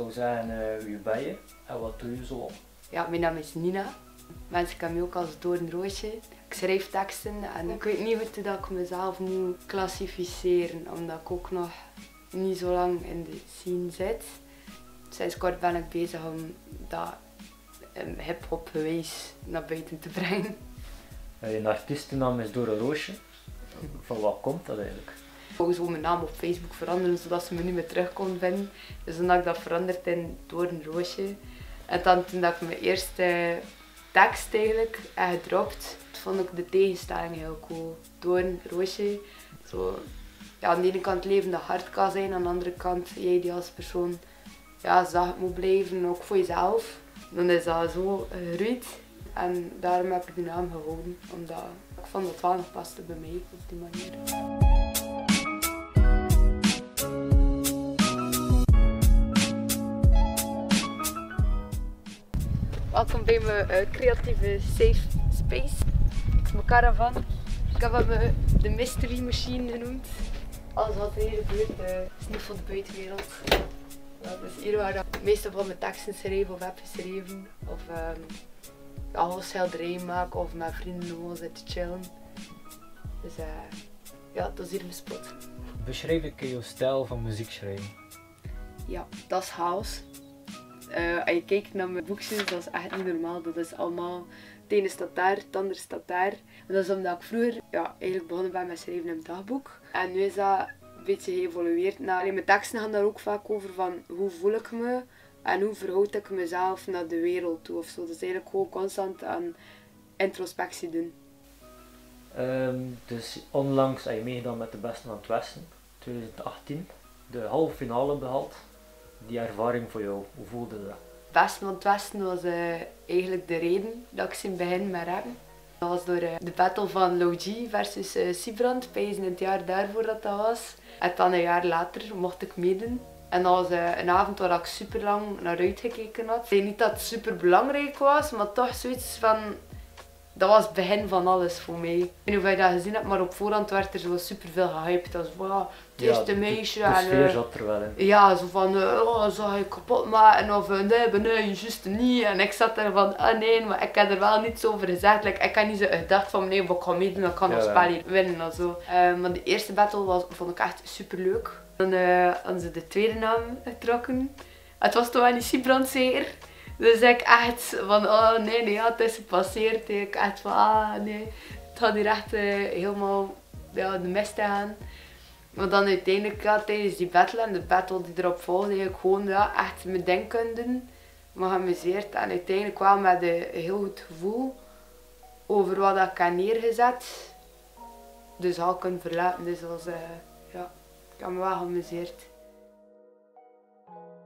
zou zeggen, wie ben je en wat doe je zo? Ja, mijn naam is Nina. Mensen kennen me ook als Doornroosje. Ik schrijf teksten en ik weet niet goed dat ik mezelf moet klassificeren, omdat ik ook nog niet zo lang in de scene zit. Sinds kort ben ik bezig om dat hip-hop gewijs naar buiten te brengen. Je artiestennaam is Dora Roosje. Van wat komt dat eigenlijk? Ik wou zo mijn naam op Facebook veranderen, zodat ze me niet meer terug kon vinden. Dus dan heb ik dat veranderd in Doornroosje. En dan toen dat ik mijn eerste tekst eigenlijk heb gedropt, vond ik de tegenstelling heel cool. Doornroosje. Zo, ja, aan de ene kant leven dat hard kan zijn, aan de andere kant jij die als persoon ja, zacht moet blijven, ook voor jezelf. Dan is dat zo gegroeid. En daarom heb ik de naam gehouden, omdat ik vond dat het wel nog paste bij mij op die manier. Welkom bij mijn creatieve safe space. Het is mijn caravan. Ik heb hem de mystery machine genoemd. Alles wat er hier gebeurt is niet voor de buitenwereld. Ja, dus hier waar ik meestal van mijn teksten schreef of heb geschreven. Of gewoon schilderijen maken of met vrienden gewoon zitten chillen. Dus ja, dat is hier mijn spot. Beschrijf ik jouw stijl van muziek schrijven? Ja, dat is house. Als je kijkt naar mijn boekjes, dat is echt niet normaal. Dat is allemaal, het ene staat daar, het andere staat daar. En dat is omdat ik vroeger ja, eigenlijk begonnen ben met schrijven in het dagboek. En nu is dat een beetje geëvolueerd. Mijn teksten gaan daar ook vaak over van hoe voel ik me en hoe verhoud ik mezelf naar de wereld toe. Ofzo. Dus eigenlijk gewoon constant aan introspectie doen. Dus onlangs heb je meegedaan met de Beste van het Westen, 2018. De halve finale behaald. Die ervaring voor jou, hoe voelde dat? Beste van het Westen was eigenlijk de reden dat ik in begin met rappen. Dat was door de battle van Low G versus Sibrand, in het jaar daarvoor dat was. En dan een jaar later mocht ik meedoen. En dat was een avond waar ik super lang naar uitgekeken had. Ik weet niet dat het super belangrijk was, maar toch zoiets van... Dat was het begin van alles voor mij. Ik weet niet of je dat gezien hebt, maar op voorhand werd er zo super veel gehyped. Als wow, het eerste meisje. De sfeer zat er wel in. Ja, zo van, oh, zou je kapot maken of nee, juist niet. En ik zat er van, ah nee, maar ik heb er wel niets over gezegd. Like, ik had niet zo gedacht van, nee, ik ga meedoen, ik kan ons spel hier winnen of zo. Maar de eerste battle vond ik echt super leuk. Dan hadden ze de tweede naam getrokken. Het was toch wel niet Sibrand zeker. Dus ik echt van, oh nee, ja, het is gepasseerd. Ik echt van, ah nee, het gaat hier echt helemaal ja, de mist te gaan. Maar dan uiteindelijk ja, tijdens die battle en de battle die erop volgde, ik gewoon ja, echt mijn ding kunnen doen. Me geamuseerd en uiteindelijk wel met een heel goed gevoel over wat ik heb neergezet. Dus al kunnen verlaten. Dus was, ja, ik heb me wel geamuseerd.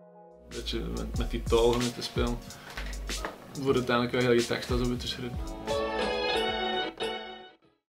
Dat je met die taal te spelen, voor uiteindelijk wel heel je tekst als we te schrijven.